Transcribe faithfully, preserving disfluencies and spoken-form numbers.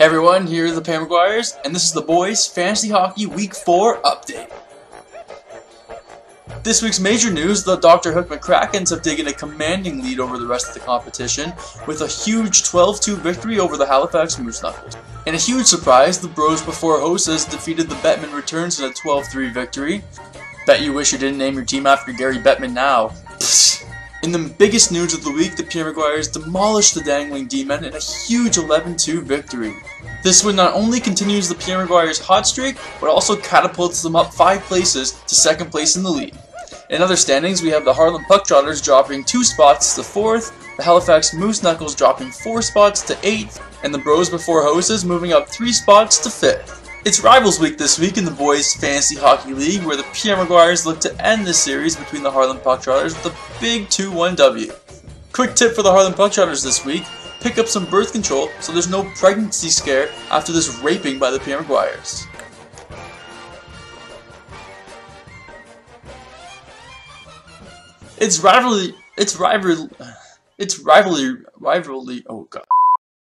Hey everyone, here are the Pierre McGuires, and this is the Boys Fantasy Hockey Week four update. This week's major news, the Doctor Hook McCrackens have taken a commanding lead over the rest of the competition with a huge twelve two victory over the Halifax Moose Knuckles. In a huge surprise, the Bros Before Hoses defeated the Bettman Returns in a twelve three victory. Bet you wish you didn't name your team after Gary Bettman now. In the biggest news of the week, the Pierre McGuires demolished the Dangling D-Men in a huge eleven two victory. This win not only continues the Pierre McGuires hot streak, but also catapults them up five places to second place in the league. In other standings, we have the Harlem Pucktrotters dropping two spots to fourth, the Halifax Moose Knuckles dropping four spots to eighth, and the Bros Before Hoses moving up three spots to fifth. It's Rivals Week this week in the Boys Fantasy Hockey League, where the Pierre McGuires look to end this series between the Harlem Pucktrotters with a big two one W. Quick tip for the Harlem Pucktrotters this week: pick up some birth control so there's no pregnancy scare after this raping by the Pierre McGuires. It's rivalry. It's rivalry. It's rivalry. Rivalry. Oh god.